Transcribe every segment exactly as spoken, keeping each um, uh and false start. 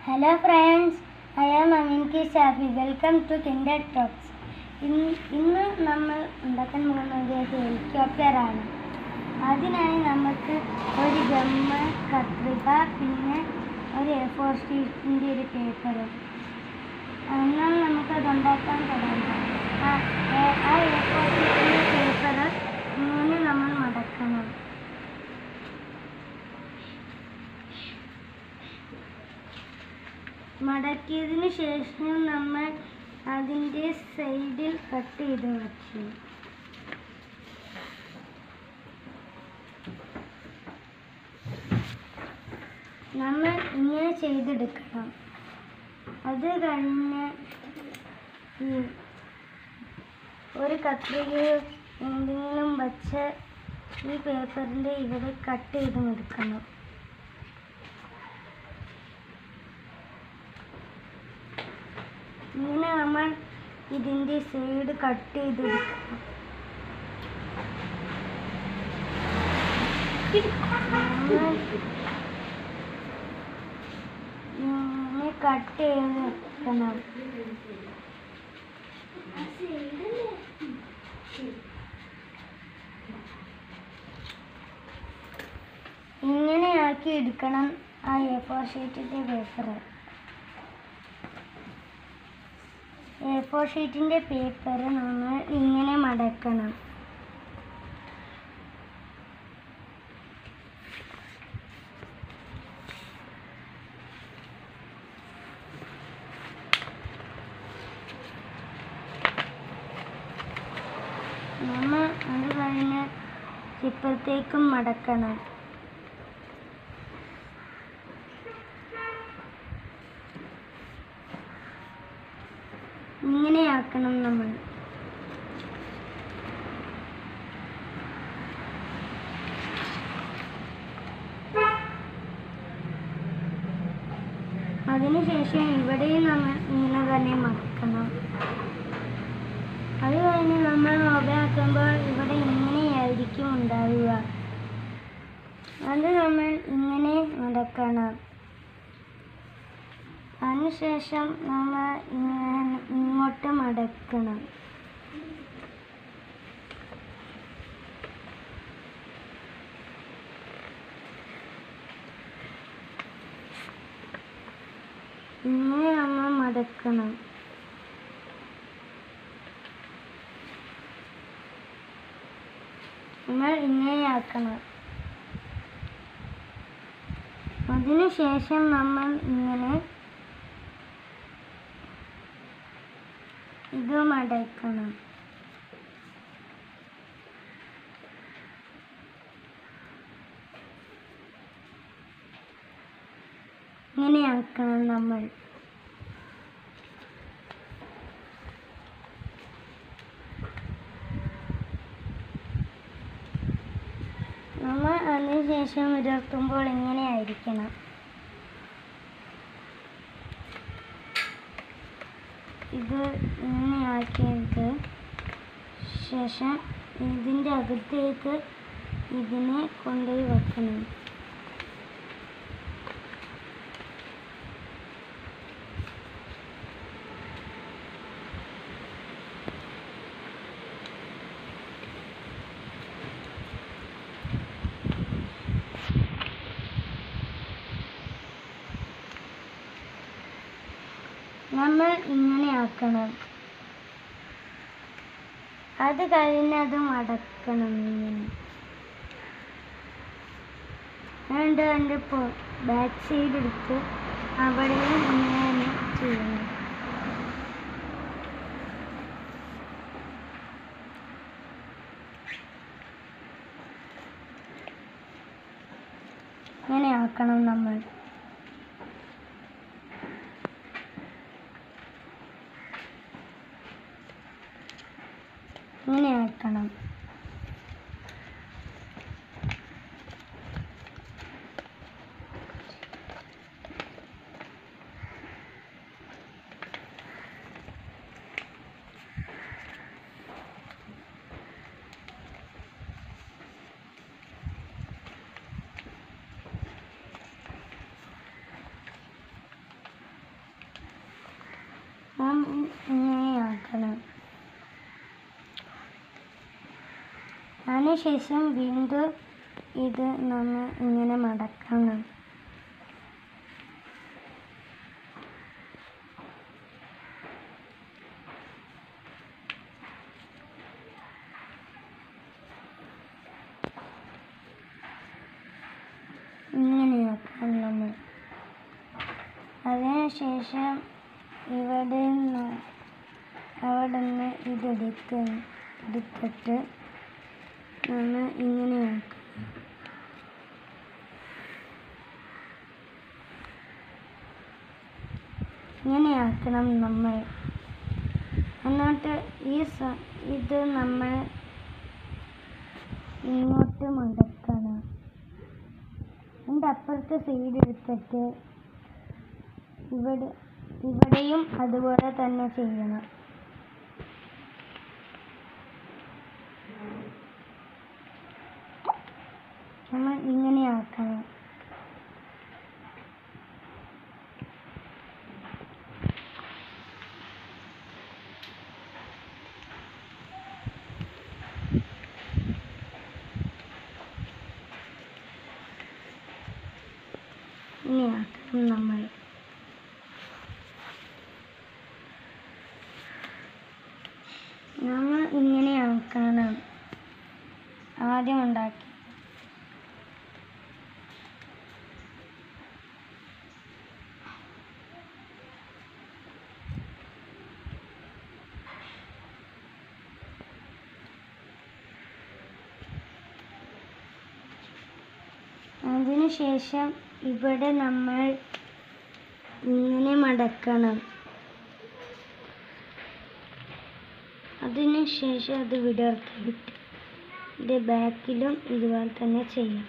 Hello friends, I am Aminki Shafi. Welcome to Kinder Talks. ഇന്ന് നമ്മൾ ഉണ്ടാക്കാൻ പോകുന്നത് ഒരു ഹെലികോപ്റ്ററാണ്. അതിനായി നമുക്ക് ഒരു ഗമ്മ്, കത്രിക, പിന്നെ ഒരു എ ഫോർ ഷീറ്റിൻ്റെ ഒരു പേപ്പറും. എന്നാൽ നമുക്കത് ഉണ്ടാക്കാൻ തുടങ്ങാം. ആ എ ഫോർ ഷീറ്റിൻ്റെ പേപ്പർ ഇങ്ങനെ നമ്മൾ മടക്കണം. മടക്കിയതിന് ശേഷം നമ്മൾ അതിൻ്റെ സൈഡിൽ കട്ട് ചെയ്ത് വയ്ക്കും. നമ്മൾ ഇങ്ങനെ ചെയ്തെടുക്കണം. അത് കഴിഞ്ഞ് ഒരു കത്രികയോ എന്തെങ്കിലും വച്ച് ഈ പേപ്പറിൻ്റെ ഇവിടെ കട്ട് ചെയ്തും എടുക്കണം. ഇങ്ങനെ നമ്മൾ ഇതിൻ്റെ സൈഡ് കട്ട് ചെയ്തെടുക്കണം. ഇങ്ങനെ കട്ട് ചെയ്തെടുക്കണം. ഇങ്ങനെയാക്കി എടുക്കണം ആ എ ഫോർ ഷീറ്റിൻ്റെ പേപ്പർ. എ ഫോർ ഷീറ്റിൻ്റെ പേപ്പർ നമ്മൾ ഇങ്ങനെ മടക്കണം. നമ്മൾ അത് കഴിഞ്ഞ് ഇപ്പുറത്തേക്കും മടക്കണം. ഇങ്ങനെയാക്കണം നമ്മൾ. അതിനുശേഷം ഇവിടെയും നമ്മൾ ഇങ്ങനെ തന്നെ മടക്കണം. അത് കഴിഞ്ഞ് നമ്മൾ ഓപ്പണാക്കുമ്പോൾ ഇവിടെ ഇങ്ങനെയായിരിക്കും ഉണ്ടാവുക. അത് നമ്മൾ ഇങ്ങനെ മടക്കണം. അതിനുശേഷം നമ്മൾ ഇങ്ങോട്ട് മടക്കണം. ഇങ്ങനെ നമ്മൾ മടക്കണം. നമ്മൾ ഇങ്ങനെയാക്കണം. അതിനുശേഷം നമ്മൾ ഇങ്ങനെ ഇത് മടക്കണം. ഇങ്ങനെയാക്കണം നമ്മൾ. നമ്മൾ അതിനുശേഷം ഉയർത്തുമ്പോൾ ഇങ്ങനെ ആയിരിക്കണം. ഇത് ഇങ്ങനെ ആക്കിയത് ശേഷം ഇതിൻ്റെ അകത്തേക്ക് ഇതിനെ കൊണ്ടുപോയി വെക്കണം. നമ്മൾ ഇങ്ങനെ ആക്കണം. അത് കഴിഞ്ഞത് മടക്കണം. ഇങ്ങനെ രണ്ട് രണ്ട് ബാക്ക് സൈഡ് എടുത്ത് അവിടെയും ഇങ്ങനെ ചെയ്യണം. ഇങ്ങനെ ആക്കണം നമ്മൾ. ഇങ്ങനെ ആക്കണം. നാം ഇങ്ങനെയാക്കണം. അതിനുശേഷം വീണ്ടും ഇത് നമ്മൾ ഇങ്ങനെ മടക്കണം. ഇങ്ങനെയാക്കണം നമ്മൾ. അതിനുശേഷം ഇവിടെ നിന്ന് അവിടെ നിന്ന് ഇതെടുക്ക എടുത്തിട്ട് നമ്മൾ ഇങ്ങനെയാക്കണം. ഇങ്ങനെയാക്കണം നമ്മൾ. എന്നിട്ട് ഈ ഇത് നമ്മൾ ഇങ്ങോട്ട് മടക്കണം. അതിൻ്റെ അപ്പുറത്തെ സൈഡ് എടുത്തിട്ട് ഇവിടെ ഇവിടെയും അതുപോലെ തന്നെ ചെയ്യണം. നമ്മൾ ഇങ്ങനെയാക്കണം. ഇങ്ങനെയാക്കണം നമ്മൾ. നമ്മൾ ഇങ്ങനെയാക്കണം ആദ്യം ഉണ്ടാക്കി. അതിനുശേഷം ഇവിടെ നമ്മൾ ഇങ്ങനെ മടക്കണം. അതിനുശേഷം അത് വിടർത്തിയിട്ട് ഇതിൻ്റെ ബാക്കിലും ഇതുപോലെ തന്നെ ചെയ്യാം.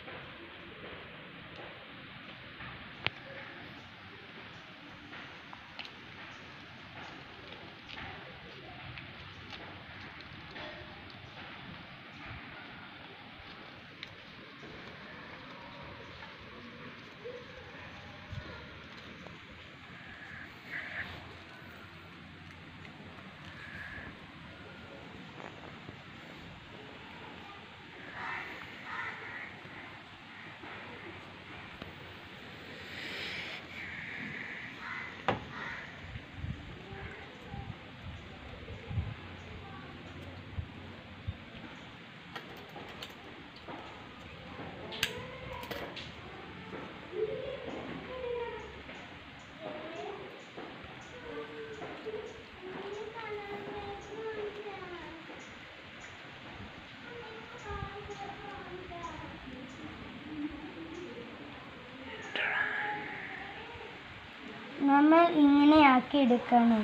നമ്മൾ ഇങ്ങനെയാക്കി എടുക്കണം.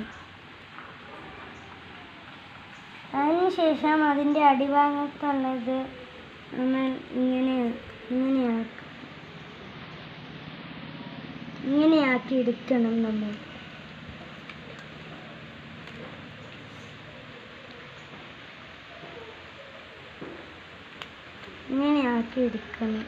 അതിനുശേഷം അതിൻ്റെ അടിഭാഗത്തുള്ളത് നമ്മൾ ഇങ്ങനെ ഇങ്ങനെയാക്കി ഇങ്ങനെയാക്കി എടുക്കണം. നമ്മൾ ഇങ്ങനെയാക്കി എടുക്കണം.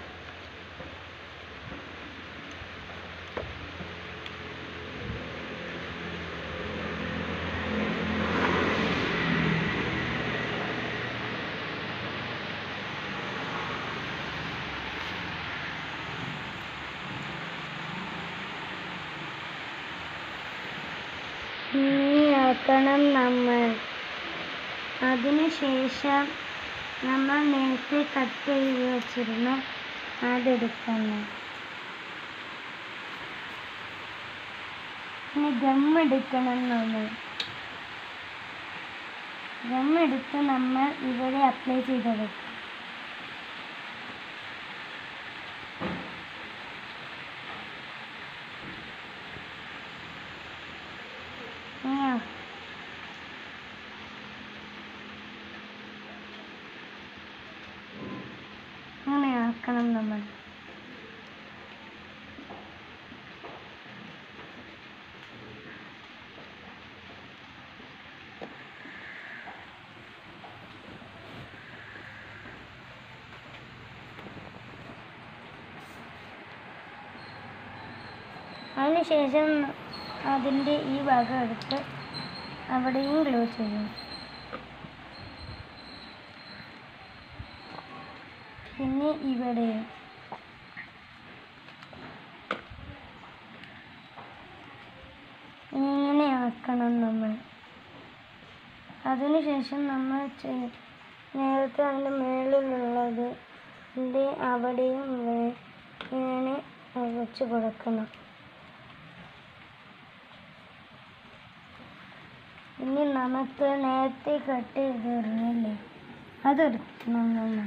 ഇങ്ങനെയാക്കണം നമ്മൾ. അതിനുശേഷം നമ്മൾ നേരത്തെ കട്ട് ചെയ്ത് വെച്ചിരുന്ന അതെടുക്കണം. ഇനി ഗമ്മെടുക്കണം. നമ്മൾ ഗമ്മെടുത്ത് നമ്മൾ ഇവിടെ അപ്ലൈ ചെയ്തെടുക്കും. അങ്ങനെയാക്കണം നമ്മൾ. അതിനുശേഷം അതിൻ്റെ ഈ ഭാഗം എടുത്ത് അവിടെയും ഗ്ലൂ ചെയ്യും. പിന്നെ ഇവിടെയും ഇങ്ങനെ ആക്കണം നമ്മൾ. അതിനുശേഷം നമ്മൾ നേരത്തെ അതിൻ്റെ മുകളിലുള്ളത് അവിടെയും ഇങ്ങനെ വെച്ച് കൊടുക്കണം. ഇനി നമുക്ക് നേരത്തെ കട്ട് ചെയ്തിരുന്നില്ലേ, അതെടുക്കണം നമ്മൾ.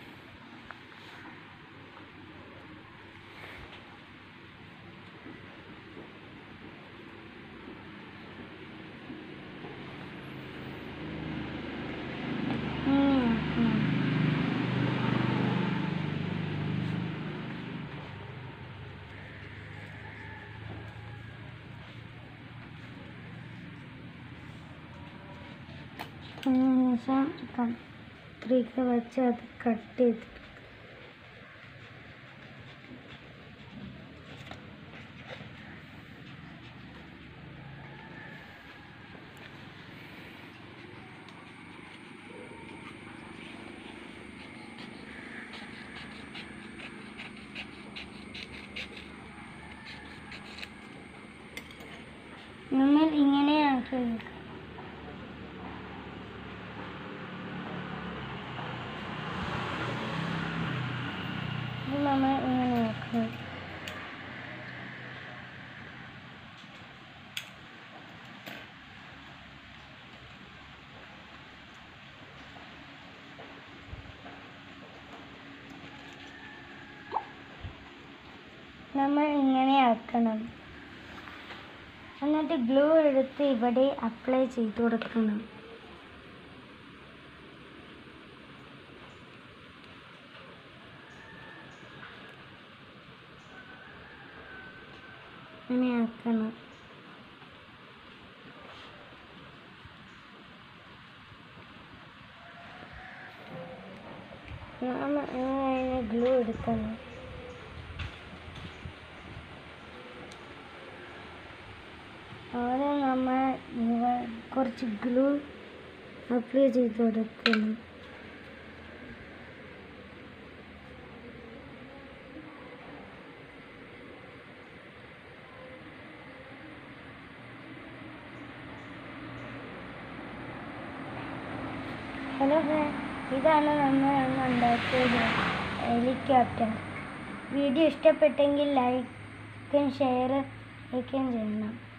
അതിനുശേഷം കത്രിക വെച്ച് അത് കട്ട് ചെയ്ത് നമ്മൾ ഇങ്ങനെ ആക്കി വെക്കാം. നമ്മൾ ഇങ്ങനെ ആക്കണം. നമ്മൾ ഇങ്ങനെ ആക്കണം. എന്നിട്ട് ഗ്ലൂ എടുത്ത് ഇവിടെ അപ്ലൈ ചെയ്ത് കൊടുക്കണം. ഇങ്ങനെ ആക്കണം. നമ്മൾ ഇങ്ങനെ ഗ്ലൂ എടുക്കണം. ആദ്യം നമ്മൾ കുറച്ച് ഗ്ലൂ അപ്ലൈ ചെയ്ത് കൊടുക്കണം. ഹലോ ഫ്രണ്ട്സ്, ഇതാണ് നമ്മൾ അന്ന് ഉണ്ടാക്കിയത് ഹെലികോപ്റ്റർ. വീഡിയോ ഇഷ്ടപ്പെട്ടെങ്കിൽ ലൈക്കും ഷെയർ ഒക്കെയും ചെയ്യണം.